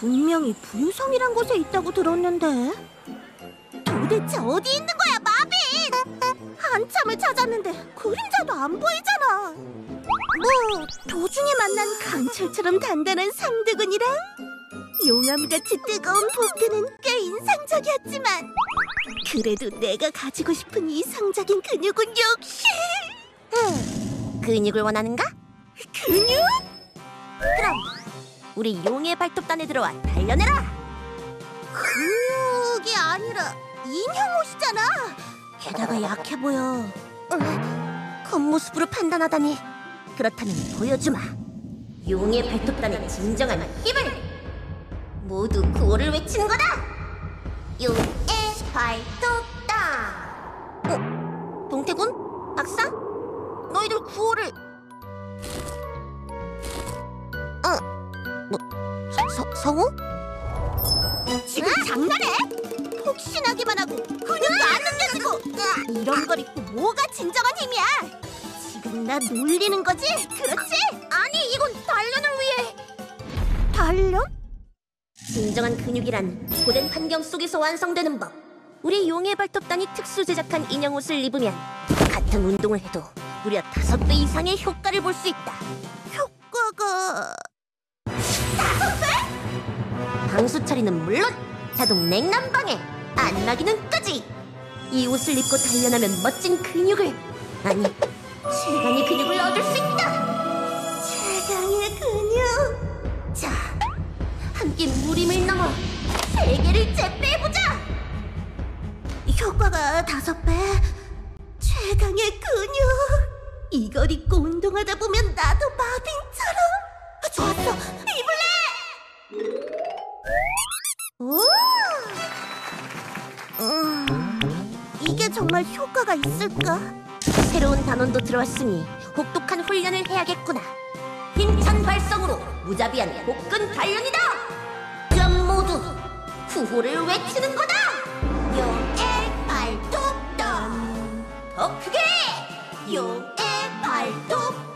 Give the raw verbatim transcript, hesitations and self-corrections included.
분명히 부유성이란 곳에 있다고 들었는데. 도대체 어디 있는 거야, 마빈? 한참을 찾았는데 그림자도 안 보이잖아. 뭐 도중에 만난 강철처럼 단단한 상대근이랑 용암같이 뜨거운 복근은 꽤 인상적이었지만, 그래도 내가 가지고 싶은 이상적인 근육은 역시... 음, 근육을 원하는가? 근육? 그럼 우리 용의 발톱단에 들어와 단련해라! 근육이 아니라 인형 옷이잖아. 게다가 약해 보여. 음, 겉모습으로 판단하다니. 그렇다면 보여주마, 용의 발톱단의 진정한 힘을! 모두 구호를 외치는 거다! 용의 발톱단! 어? 동태군? 박사? 너희들 구호를... 어? 뭐... 서, 성우? 지금 아! 장난해? 폭신하기만 하고 근육도 안 느껴지고 이런 걸 입고 뭐가 진정한 힘이야? 지금 나 놀리는 거지? 그렇지? 아니, 이건 단련을 위해... 단련? 진정한 근육이란 고된 환경 속에서 완성되는 법. 우리 용의 발톱단이 특수 제작한 인형 옷을 입으면 같은 운동을 해도 무려 다섯 배 이상의 효과를 볼 수 있다. 효과가... 다섯 배? 방수 처리는 물론 자동 냉난방에 안마기능까지! 이 옷을 입고 단련하면 멋진 근육을, 아니, 최강의 근육을 얻을 수 있다! 최강의 근육! 자, 함께 무림을 넘어 세계를 제패해보자! 효과가 다섯 배? 최강의 근육! 이걸 입고 운동하다 보면 나도 마빈처럼... 좋았어! 입을래! 오! 음, 이게 정말 효과가 있을까? 새로운 단원도 들어왔으니 혹독한 훈련을 해야겠구나. 힘찬 발성으로 무자비한 복근 단련이다! 그럼 모두 구호를 외치는 거다! 용의 발톱단! 더 크게! 용의 발톱단!